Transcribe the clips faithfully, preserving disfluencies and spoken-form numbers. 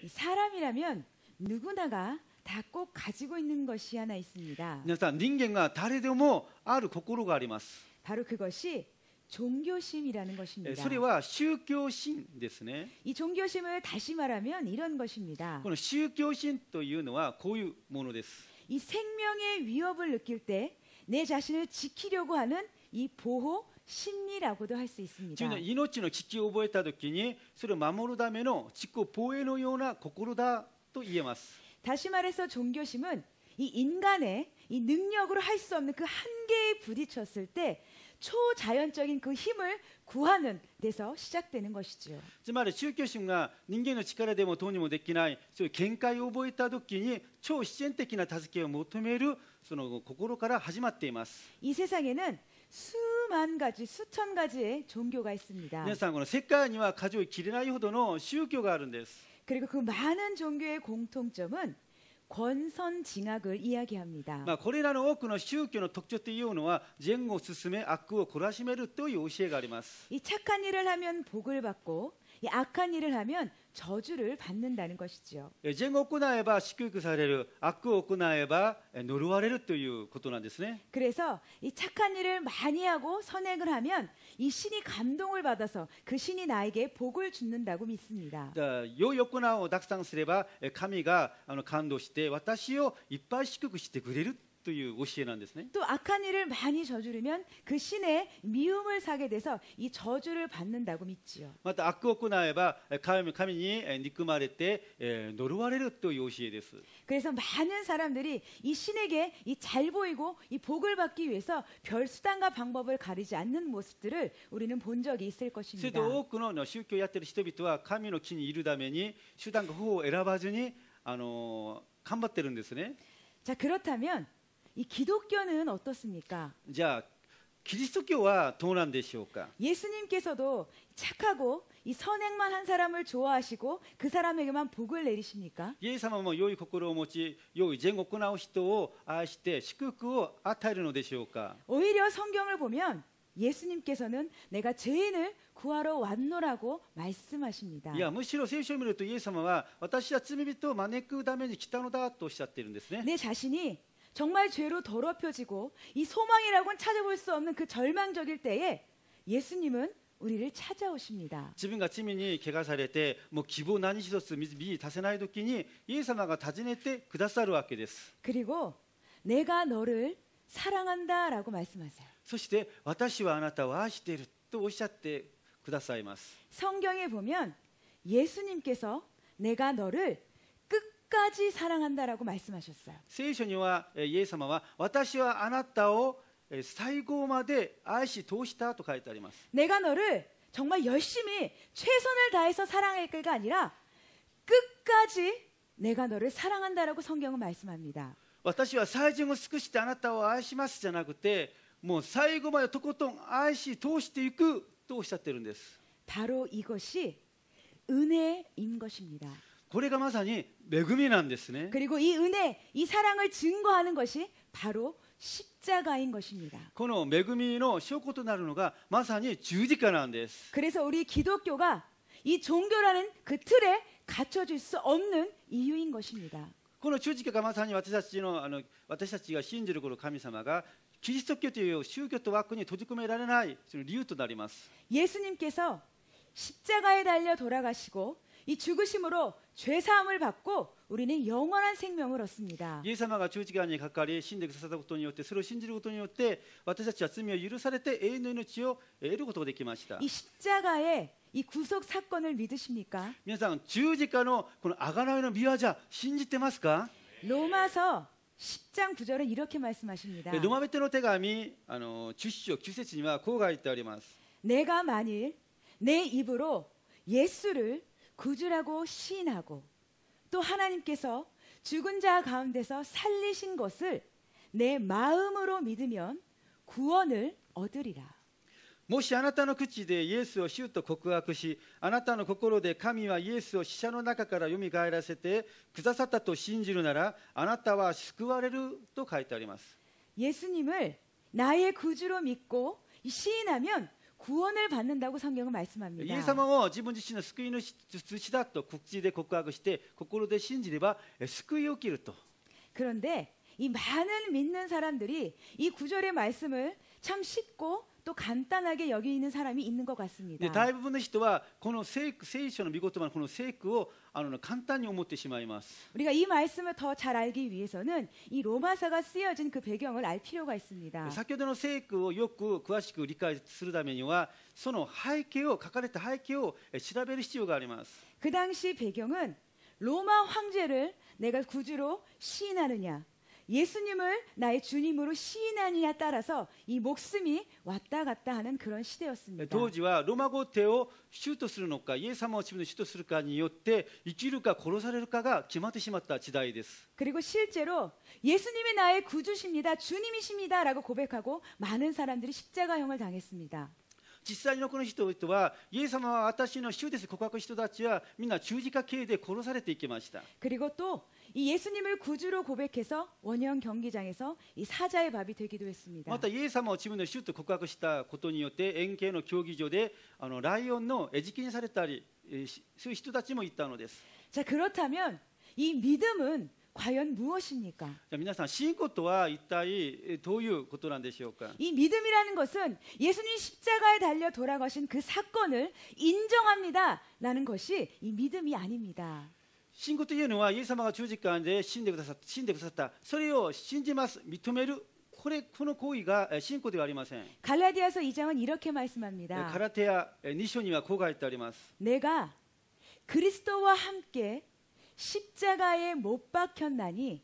사람이라면 누구나가 다 꼭 가지고 있는 것이 하나 있습니다. 皆さん、人間が誰でもある心があります。 바로 그것이 종교심이라는 것입니다. それは宗教心ですね。 이 종교심을 다시 말하면 이런 것입니다. この宗教心というのはこういうものです。 이 생명의 위협을 느낄 때 내 자신을 지키려고 하는 이 보호 심리라고도 할 수 自 있습니다. 分の命の危機を覚えたときに、それを守るための自己防衛のような心だと言えます。 다시 말해서 종교심은 이 인간의 이 능력으로 할 수 없는 그 한계에 부딪혔을 때 초자연적인 그 힘을 구하는 데서 시작되는 것이죠. つまり宗教心が人間の力でもどうにもできないそういう限界を覚えたときに超自然的な助けを求めるその心から始まっています。 이 세상에는 수만 가지, 수천 가지의 종교가 있습니다. 皆さん、この世界には数えきれないほどの宗教があるんです。 그리고 그 많은 종교의 공통점은 권선징악을 이야기합니다. まあこれらの多くの宗教の特徴というのは善を進め悪を懲らしめるという教えがあります。 이 착한 일을 하면 복을 받고 이 악한 일을 하면 저주를 받는다는 것이죠. 善を行えば祝福される、悪を行えば呪われるということなんですね。 그래서 이 착한 일을 많이 하고 선행을 하면 이 신이 감동을 받아서 그 신이 나에게 복을 주는다고 믿습니다. だから良い行いをたくさんすれば神があの感動して私をいっぱい祝福してくれるという教えなんですね。 또 악한 일을 많이 저지르면 그 신의 미움을 사게 돼서 이 저주를 받는다고 믿지요. また悪を行えば神神に憎まれてえー呪われるという教えです。 그래서 많은 사람들이 이 신에게 이 잘 보이고 이 복을 받기 위해서 별 수단과 방법을 가리지 않는 모습들을 우리는 본 적이 있을 それ 것입니다. と多くの宗教をやっている人々は神の木にいるために手段が方法を選ばずにあのー頑張ってるんですね。 자, 그렇다면 이 기독교는 어떻습니까? じゃあキリスト教はどうなんでしょうか。 예수님께서도 착하고 이 선행만 한 사람을 좋아하시고 그 사람에게만 복을 내리십니까? イエス様も良い心を持ち良い善を行う人を愛して祝福を与えるのでしょうか。 오히려 성경을 보면 예수님께서는 내가 죄인을 구하러 왔노라고 말씀하십니다. いやむしろ聖書を見るとイエス様は私は罪人を招くために来たのだとおっしゃっているんですね。 내 자신이 정말 죄로 더럽혀지고 이 소망이라고는 찾아볼 수 없는 그 절망적일 때에 예수님은 우리를 찾아오십니다. 自分が罪に汚されてもう希望何一つ身に立てない時にイエス様が訪ねてくださるわけです。 그리고 내가 너를 사랑한다라고 말씀하세요. そして私はあなたを愛しているとおっしゃってくださいます。 성경에 보면 예수님께서 내가 너를 끝까지 사랑한다라고 말씀하셨어요. 聖書にはえーイエス様は私はあなたをえー最後まで愛し通したと書いてあります。 내가 너를 정말 열심히 최선을 다해서 사랑할 게가 아니라 끝까지 내가 너를 사랑한다라고 성경은 말씀합니다. 私は最善を尽くしてあなたを愛しますじゃなくてもう最後までとことん愛し通していくとおっしゃってるんです。 바로 이것이 은혜인 것입니다. これがまさに恵みなんですね。 그리고 이 은혜, 이 사랑을 증거하는 것이 바로 십자가인 것입니다. この恵みの証拠となるのがまさに十字架なんです。 그래서 우리 기독교가 이 종교라는 그 틀에 갇혀질 수 없는 이유인 것입니다. この十字架がまさに私たちの、あの私たちが信じるこの神様がキリスト教という宗教と枠に閉じ込められないその理由となります。 예수님께서 십자가에 달려 돌아가시고 이 죽으심으로 죄 사함을 받고 우리는 영원한 생명을 얻습니다. イエス様が十字架にかかり死んでくださったことによってそれを信じることによって私たちは罪を許されて永遠の命を得ることができました。 이 십자가의 이 구속 사건을 믿으십니까? 皆さん十字架のこの贖いの御業信じてますか？ 로마서 십 장 구 절은 이렇게 말씀하십니다. ロマ人の手紙あのじゅっ章きゅう節にはこう書いてあります。 내가 만일 내 입으로 예수를 구주라고 시인하고 또 하나님께서 죽은 자 가운데서 살리신 것을 내 마음으로 믿으면 구원을 얻으리라. もしあなたの口でイエスを主と告白しあなたの心で神はイエスを死者の中からよみがえらせてくださったと信じるならあなたは救われると書いてあります。 예수님을 나의 구주로 믿고 시인하면 구원을 받는다고 성경은 イ 말씀합니다. エス様を自分自身の救い主だと口で告白して心で信じればえ救いを受けると。 그런데 이 많은 믿는 사람들이 이 구절의 말씀을 참 쉽고 또 간단하게 여기는 사람이 있는 것 で 같습니다. 大部分の人はこの聖句聖書の御言葉のこの聖句をあの簡単に思ってしまいます。 우리가 이 말씀을 더 잘 알기 위해서는 이 로마서가 쓰여진 그 배경을 알 필요가 있습니다. 先ほどの聖句をよく詳しく理解するためにはその背景を書かれた背景をえ調べる必要があります。 그 당시 배경은 로마 황제를 내가 구주로 시인하느냐, 예수님을 나의 주님으로 시인하느냐에 따라서 이 목숨이 왔다 갔다 하는 그런 시대였습니다. 当時はローマ皇帝を主とするのかイエス様を自分の主とするかによって生きるか殺されるかが決まってしまった時代です。 그리고 실제로 예수님이 나의 구주십니다, 주님이십니다라고 고백하고 많은 사람들이 십자가형을 당했습니다. 実際のこの人々はイエス様は私の主です告白した人たちはみんな十字架刑で殺されていきました。 그리고 또 이 예수님을 구주로 고백해서 원형 경기장에서 이 사자의 밥이 되기도 했습니다. またイエス様を自分の主と告白したことによって円形の競技場であのライオンの餌食にされたりえーしそういう人たちもいたのです。 자, 그렇다면 이 믿음은 과연 무엇입니까? じゃあ皆さん信仰とは一体えーどういうことなんでしょうか。 이 믿음이라는 것은 예수님 십자가에 달려 돌아가신 그 사건을 인정합니다라는 것이 이 믿음이 아닙니다. 信仰というのはイエス様が十字架で死んでくださった死んでくださったそれを信じます認めるこれこの行為がえー信仰ではありません。 갈라디아서 이 장은 이렇게 えー 말씀합니다. カラテヤえーに章にはこう書いてあります。 내가 그리스도와 함께 십자가에 못 박혔나니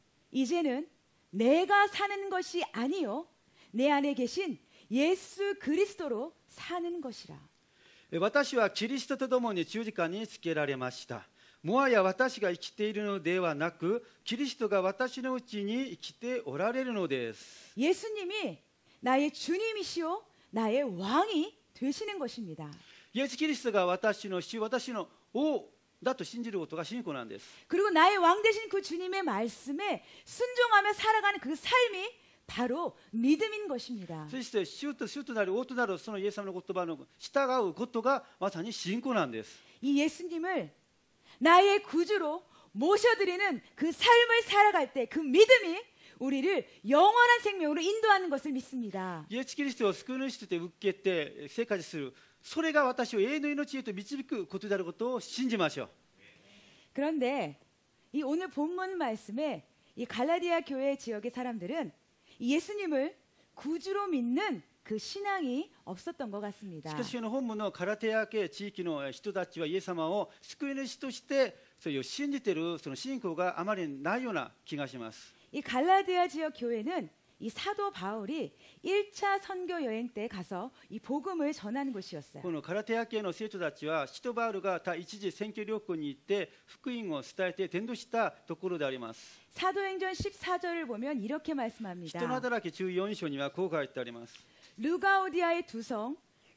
이제는 내가 사는 것이 아니요 내 안에 계신 예수 그리스도로 사는 것이라. えー私はキリストと共に十字架につけられました。もはや私が生きているのではなくキリストが私のうちに生きておられるのです。 예수님이 나의 주님이시오 나의 왕이 되시는 것입니다. イエス・キリストが私の主私の王だと信じることが信仰なんです。 그리고 나의 왕 되신 그 주님의 말씀에 순종하며 살아가는 그 삶이 바로 믿음인 것입니다. そして主と主となる王となるそのイエス様の言葉の従うことがまさに信仰なんです。 이 예수님을 나의 구주로 모셔드리는 그 삶을 살아갈 때 그 믿음이 우리를 영원한 생명으로 인도하는 것을 믿습니다. イエス・キリストを救い主として受けて生活するそれが私を永遠の命へと導くことであることを信じましょう。 그런데 이 오늘 본문 말씀에 이 갈라디아 교회 지역의 사람들은 이 예수님을 구주로 믿는 그 신앙이 없었던 것 し 같습니다. かしこの本部のカラテヤ系地域の人たちはイエス様を救い主としてそれを信じているその信仰があまりないような気がします。 이 갈라디아 지역 교회는 이 사도 바울이 일 차 선교 여행 때 가서 이 복음을 전한 곳이었어요. このカラテヤ系の生徒たちは使徒バウルが第一次選挙旅行に行って福音を伝えて伝道したところであります。 사도행전 십사 절을 보면 이렇게 人の 말씀합니다. 働きじゅうよん章にはこう書いてあります。 루가오디아의 두 성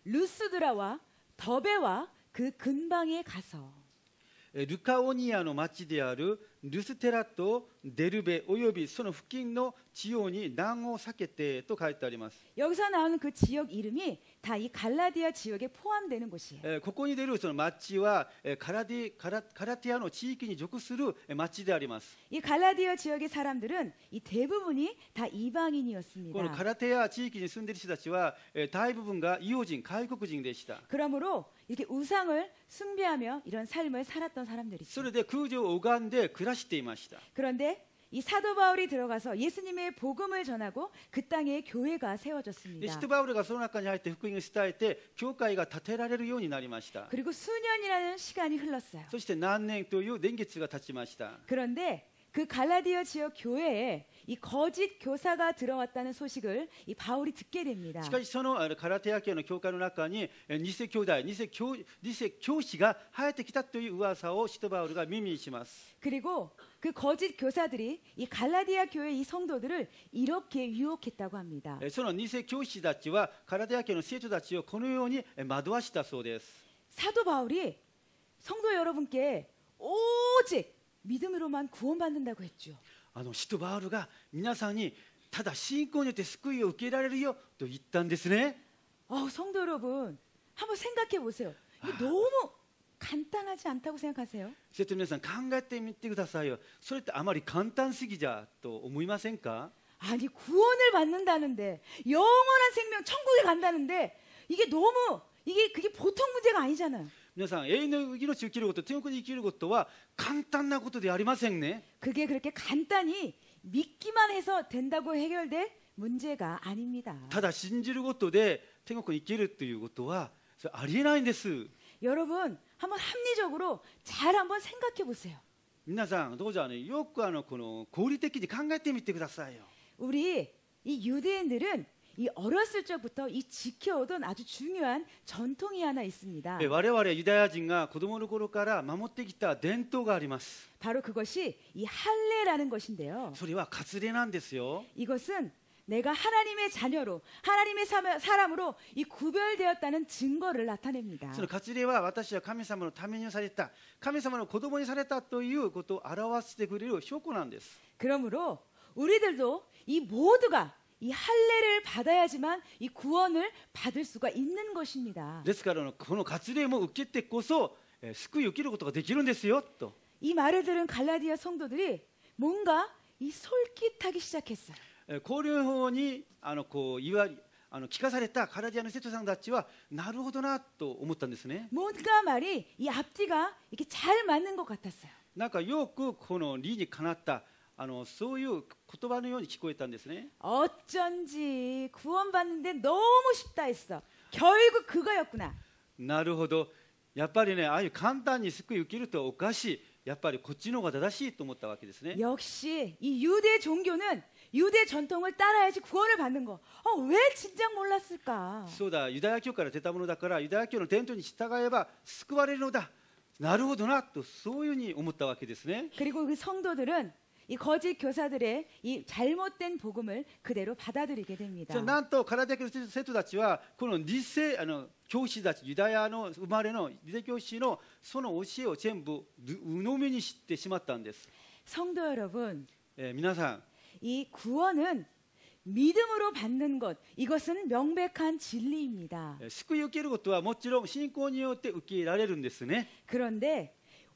루스드라와 더베와 그 근방에 가서 えルカオニアの町であるルステラとデルベおよびその付近の地方に難を避けてと書いてあります。 여기서 나오는 그 지역 이름이 다 이 갈라디아 지역에 포함되는 곳이에요. えーここに出るその町はえーカラディカラカラティアの地域に属するえー町であります。 이 갈라디아 지역의 사람들은 이 대부분이 다 この 이방인이었습니다. カラテア地域に住んでいる人たちはえー大部分が異邦人外国人でした。 그러므로 이렇게 우상을 숭배하며 이런 삶을 살았던 사람들이죠. それで空上を拝んで暮らしていました。 그런데 이 사도 바울이 들어가서 예수님의 복음을 전하고 그 땅에 교회가 で 세워졌습니다. 使徒バウルがその中に入って福音を伝えて教会が建てられるようになりました。 그리고 수년이라는 시간이 흘렀어요. そして何年という年月が経ちました。 그런데 그 갈라디아 지역 교회에 이 거짓 교사가 들어왔다는 소식을 이 바울이 듣게 됩니다. しかしそのあのカラテア系の教会の中にえー偽兄弟偽教偽教師が生えてきたという噂を使徒バウルが耳にします。 그리고 그 거짓 교사들이 이 갈라디아 교회 이 성도들을 이렇게 유혹했다고 합니다. えーその偽教師たちはカラテア系の生徒たちをこのようにえー惑わしたそうです。 사도 바울이 성도 여러분께 오직 믿음으로만 구원받는다고 했죠. あの使徒バウルが皆さんにただ信仰によって救いを受けられるよと言ったんですね。 어, 성도 여러분, 한번 생각해 보세요. 이게 너무 간단하지 않다고 생각하세요? そして皆さん考えてみてくださいよ。それってあまり簡単すぎじゃと思いませんか？ 아니, 구원을 받는다는데, 영원한 생명, 천국에 간다는데, 이게 너무, 이게, 그게 보통 문제가 아니잖아요. 皆さん、永遠の命を生きること、天国に生きることは簡単なことではありませんね。 그게 그렇게 간단히 믿기만 해서 된다고 해결될 문제가 아닙니다. ただ信じることで天国に生きるということはそれありえないんです。 여러분, 한번 합리적으로 잘 한번 생각해 보세요. 皆さんどうぞあのよくあのこの合理的に考えてみてくださいよ。 우리 이 유대인들은 이 어렸을 적부터 이 지켜오던 아주 중요한 전통이 하나 있습니다. え我々ユダヤ人が子供の頃から守ってきた伝統があります。 바로 그것이 이 할례라는 것인데요. それは割礼なんですよ。 이것은 내가 하나님의 자녀로 하나님의 사마- 사람으로 이 구별되었다는 증거를 나타냅니다. その割礼は私は神様のためにされた、神様の子供にされたということを表してくれる証拠なんです。 그러므로 우리들도 이 모두가 이 할례를 받아야지만 이 구원을 받을 수가 있는 것입니다. ですからこの割礼も受けてこそえ救いを受けることができるんですよと。 이 말을 들은 갈라디아 성도들이 뭔가 이 솔깃하기 시작했어요. え交流法にあのこう言わあの聞かされたカラディアの生徒さんたちはなるほどなと思ったんですね。 뭔가 말이 이 앞뒤가 이렇게 잘 맞는 것 같았어요. なんかよくこの理にかなったあのそういう言葉のように聞こえたんですね。 어쩐지 구원받는데 너무 쉽다 했어. 결국 그거였구나. なるほど。やっぱりね、ああいう簡単に救い受けるとはおかしい。やっぱりこっちの方が正しいと思ったわけですね。 역시 이 유대 종교는 유대 전통을 따라야지 구원을 받는 거. 어, 왜 진작 몰랐을까? そうだ、ユダヤ教から出たものだからユダヤ教の伝統に従えば救われるのだ。なるほどなとそういうふうに思ったわけですね。 그리고 그 성도들은 이 거짓 교사들의 이 잘못된 복음을 그대로 받아들이게 됩니다. じゃあなんとカラディア教の生徒たちはこの偽あの教師たち、ユダヤの生まれの偽教師のその教えを全部鵜呑みにしてしまったんです。 성도 여러분, えー皆さん、 이 구원은 믿음으로 받는 것, 이것은 명백한 진리입니다. えー救いを受けることはもちろん信仰によって受け入れられるんですね。 그런데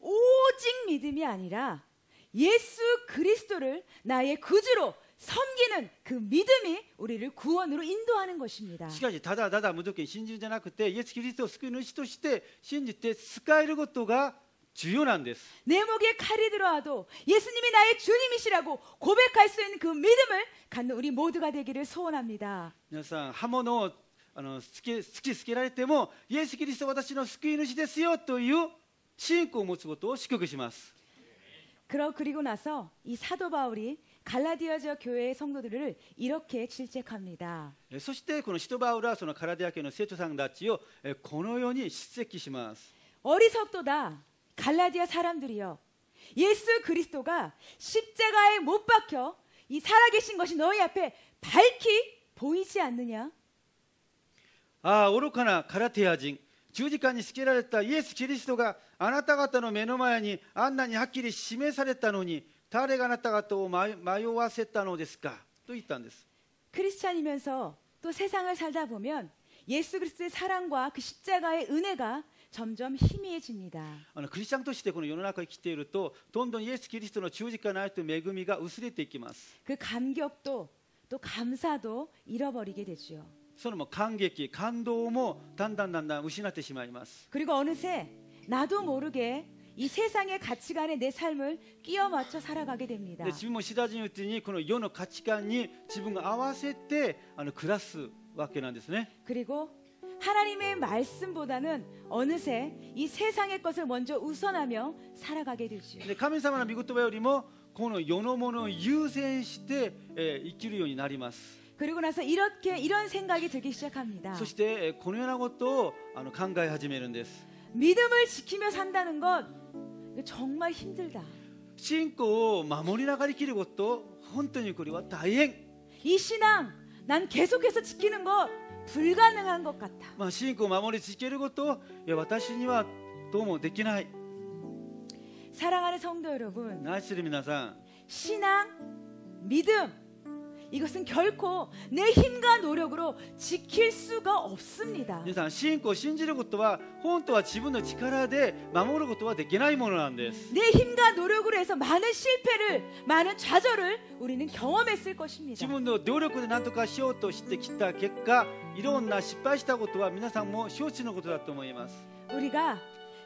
오직 믿음이 아니라 예수 그리스도를 나의 구주로 섬기는 그 믿음이 우리를 구원으로 인도하는 것입니다. しかし、ただただ無条件に信じるんじゃなくて、イエス・キリストを救い主として信じて使えることが重要なんです。 내 목에 칼이 들어와도 예수님이 나의 주님이시라고 고백할 수 있는 그 믿음을 갖는 우리 모두가 되기를 소원합니다. 皆さん、刃物をあの突き突きつけられても、イエス・キリストは私の救い主ですよという信仰を持つことを祝福します。 그러 그리고 나서 이 사도 바울이 갈라디아 지역 교회의 성도들을 이렇게 질책합니다. えそしてこの使徒バウルはそのカラディア教の生徒さんたちをえこのように叱責します。 어리석도다 갈라디아 사람들이여, 예수 그리스도가 십자가에 못 박혀 이 살아계신 것이 너희 앞에 밝히 보이지 않느냐? ああ、愚かなカラティア人、十字架につけられたイエス・キリストがあなた方の目の前にあんなにはっきり示されたのに、誰があなた方を迷迷わせたのですかと言ったんです。 크리스찬이면서 또 세상을 살다 보면 예수 그리스도의 사랑과 그 십자가의 은혜가 점점 희미해집니다. あのクリスチャンとしてこの世の中を生きていると、どんどんイエス・キリストの十字架の愛と恵みが薄れていきます。 그 감격도 또 감사도 잃어버리게 되죠. そのも感激、感動もだんだんだんだん失ってしまいます。 그리고 어느새 나도 모르게 이 세상의 가치관에 내 삶을 끼워 맞춰 살아가게 됩니다. で自分も知らずにうちにこの世の価値観に自分が合わせてあの暮らすわけなんですね。 그리고 하나님의 말씀보다는 어느새 이 세상의 것을 먼저 우선하며 살아가게 되죠. で神様の御言葉よりもこの世のものを優先して、えー生きるようになります。 그리고 나서 이렇게 이런 생각이 들기 시작합니다. そしてえーこのようなことをあの考え始めるんです。 믿음을 지키며 산다는 것 정말 힘들다. 信仰を守りながら生きること、本当にこれは大変。 이 신앙 난 계속해서 지키는 것 불가능한 것 같아. まあ、信仰を守り続けること、いや私にはどうもできない。 사랑하는 성도 여러분, 愛する皆さん、 신앙, 믿음 이것은 결코 내 힘과 노력으로 지킬 수가 없습니다. 皆さん、信仰を信じることは本当は自分の力で守ることはできないものなんです。 내 힘과 노력으로 해서 많은 실패를, 많은 좌절을 우리는 경험했을 것입니다. 自分の努力で何とかしようとしてきた結果、いろんな失敗したことは皆さんも承知のことだと思います。 우리가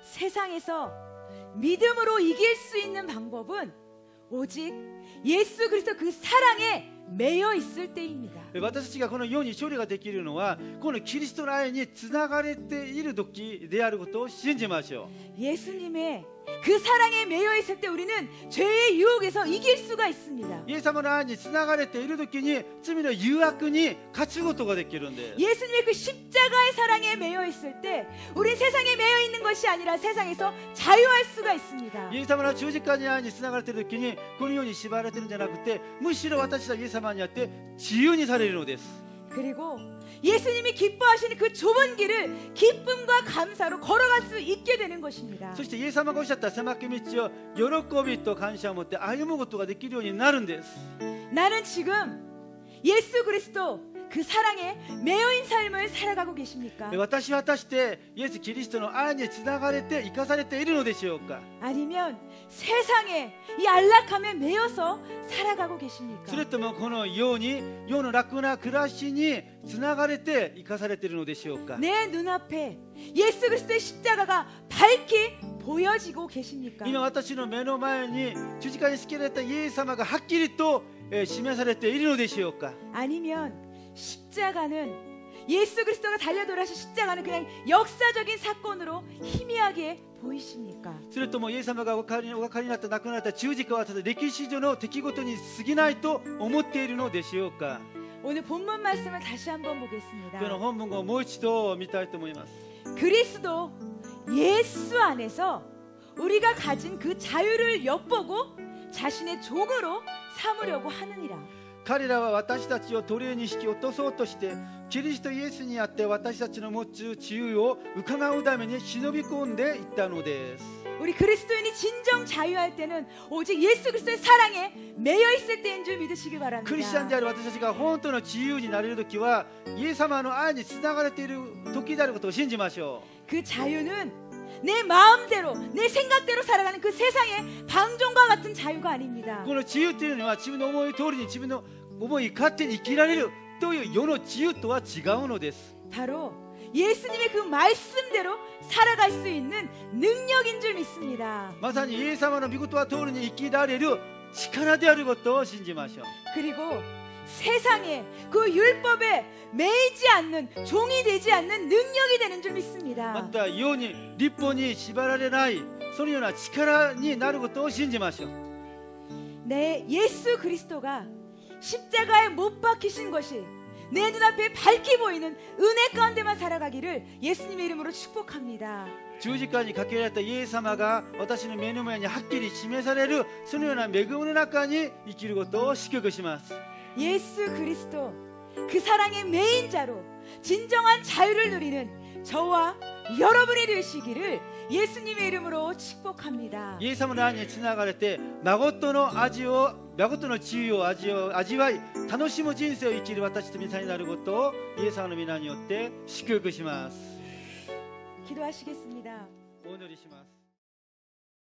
세상에서 믿음으로 이길 수 있는 방법은 오직 예수 그리스도 그 사랑에 매여 있을 때입니다. 私たちがこの世に勝利ができるのはこのキリストの愛につながれている時であることを信じましょう。 예수님의 그 사랑에 매여 있을 때 우리는 죄의 유혹에서 이길 수가 있습니다. イエス様の愛につながれている時に罪の誘惑に勝つことができるんです。 예수님의 그 십자가의 사랑에 매여 있을 때 우리 세상에 매여 있는 것이 아니라 세상에서 자유할 수가 있습니다. イエス様の十字架に愛につながれている時にこの世に縛られているんじゃなくて、むしろ私はイエス様にあって自由にされるのです。 그리고 예수님이 기뻐하시는 그 좁은 길을 기쁨과 감사로 걸어갈 수 있게 되는 것입니다. そしてイエス様がおっしゃった狭き道を喜びと感謝を持って歩むことができるようになるんです。 나는 지금 예수 그리스도 그 사랑에 매여인 삶을 살아가고 계십니까? 私は果たしてイエス・キリストの愛につながれて生かされているのでしょうか。 아니면 세상에 이 안락함에 매여서 살아가고 계십니까? それともこの世に世の楽な暮らしにつながれて生かされているのでしょうか。 내 눈앞에 예수 그리스도의 십자가가 밝히 보여지고 계십니까? 今私の目の前に十字架につけられたイエス様がはっきりと、えー示されているのでしょうか。 아니면 십자가는 예수 그리스도가 달려 돌아가신 십자가는 그냥 역사적인 사건으로 희미하게 보이십니까? それともイエス様がお分かり、お分かりになった亡くなった十字架はただ歴史上の出来事に過ぎないと思っているのでしょうか。 오늘 본문 말씀을 다시 한번 보겠습니다. 今日の本文をもう一度見たいと思います。 그리스도 예수 안에서 우리가 가진 그 자유를 엿보고 자신의 종으로 삼으려고 하느니라. 彼らは私たちを奴隷に引き落とそうとしてキリストイエスにあって私たちの持つ自由を伺うために忍び込んでいったのです。 우리 그리스도인이 진정 자유할 때는 오직 예수 그리스도의 사랑에 매여 있을 때인 줄 믿으시길 クリスチャンで 바랍니다. ある私たちが本当の自由になれる時はイエス様の愛につながれている時であることを信じましょ 그 자유는 내 마음대로 내 생각대로 살아가는 그 세상의 방종과 같은 자유가 う。 아닙니다. この自由というのは自分の思い通りに自分の思い勝手に生きられるという世の自由とは違うのです。 바로 예수님의 그 말씀대로 살아갈 수 있는 능력인 줄 믿습니다. まさにイエス様の御言葉通りに生きられる力であることを信じましょう。 그리고 세상에 그 율법에 매이지 않는 종이 되지 않는 능력이 되는 줄 ま 믿습니다. た世に立法に縛られないそのような力になることを信じましょう。 내 예수 그리스도가 십자가에 못 박히신 것이 내 눈앞에 밝히 보이는 은혜 가운데만 살아가기를 예수님의 이름으로 축복합니다. 十字架にかけられたイエス様が私の目の前にはっきり示されるそのような恵みの中に生きることを祝福します。 예수 그리스도 그 사랑의 메인자로 진정한 자유를 누리는 저와 여러분이 되시기를 예수님의 이름으로 축복합니다. イエス様の愛につながれて誠の味を誠の自由を味を味わい楽しむ人生を生きる私と皆さんになることをイエス様の皆によって祝福します。 기도하시겠습니다. お祈りします。